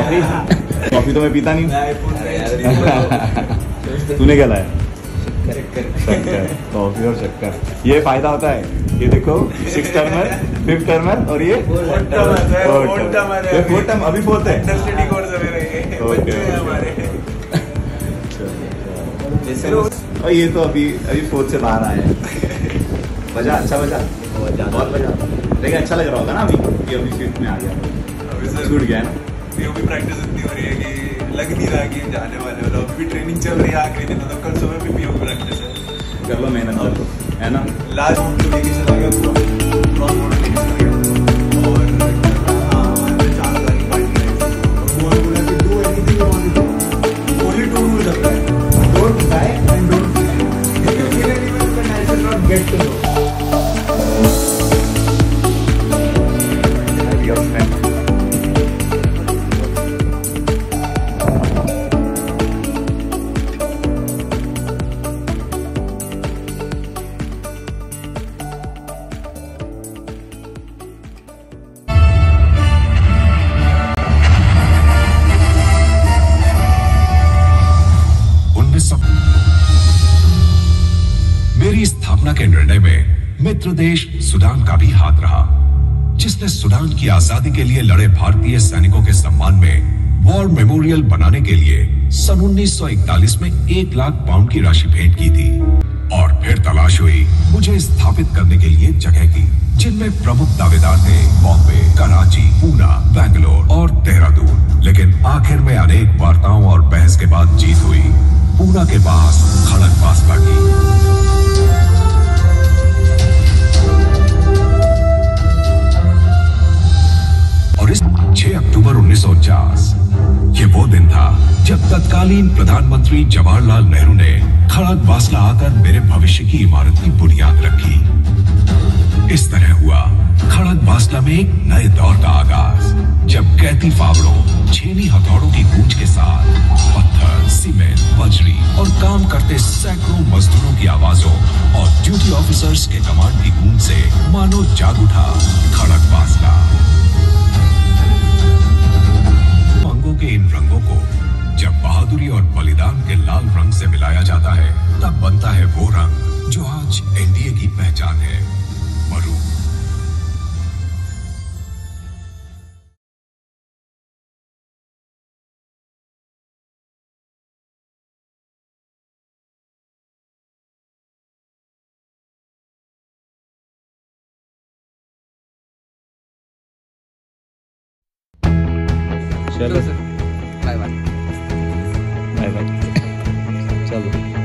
Coffee तो मैं पीता नहीं। तूने क्या लाया? शक्कर, कॉफी और शक्कर। ये फायदा होता है। ये देखो 6 टर्मर, 5 टर्मर और ये 4 टर्मर। अभी 4th है। और ये तो अभी 4th से बाहर आया है। बजा, अच्छा बजा, बहुत बजा। लेकिन अच्छा लग रहा होगा ना अभी, ये अभी 5th में आ गया, छूट गया ना। भी प्रैक्टिस इतनी हो रही है कि लग नहीं रहा कि जाने वाले हो। अभी ट्रेनिंग चल रही है आखिरी दिन, तो कल सुबह भी पीओ प्रैक्टिस है। कर लो मेहनत कर लो, है ना। लास्ट राउंड को लेके चला गया पूरा, क्रॉस बोर्ड लेके चला गया और अंदर 4 तारीख पार्टी है। वो बोला कि do anything you want to do, only 2 rules apply, don't die and don't feel anyone, then I should not get to know. मेरी स्थापना के निर्णय में मित्र देश सूडान का भी हाथ रहा, जिसने सूडान की आजादी के लिए लड़े भारतीय सैनिकों के सम्मान में वॉर मेमोरियल बनाने के लिए सन 1941 में 1 लाख पाउंड की राशि भेंट की थी। और फिर तलाश हुई मुझे स्थापित करने के लिए जगह की, जिनमें प्रमुख दावेदार थे बॉम्बे, कराची, पूना, बैंगलोर और देहरादून। लेकिन आखिर में अनेक वार्ताओं और बहस के बाद जीत हुई पूना के पास खड़क बासला की। और इस 6 अक्टूबर 1949 ये वो दिन था जब तत्कालीन प्रधानमंत्री जवाहरलाल नेहरू ने खड़क बासला आकर मेरे भविष्य की इमारत की बुनियाद रखी। इस तरह हुआ खड़क बासला में एक नए दौर का आगाज, जब कैदी फावड़ों, छेनी हथौड़ों की गूंज के साथ पत्थर, सीमेंट, बजरी और काम करते सैकड़ों मजदूरों की आवाजों और ड्यूटी ऑफिसर्स के कमांड की गूंज से मानो जाग उठा खड़क बासला। अंगों के इन रंगों को जब बहादुरी और बलिदान के लाल रंग से मिलाया जाता है, तब बनता है वो रंग जो आज एनडीए की पहचान है, मरून। चलो sir, bye bye. Bye bye. चलो।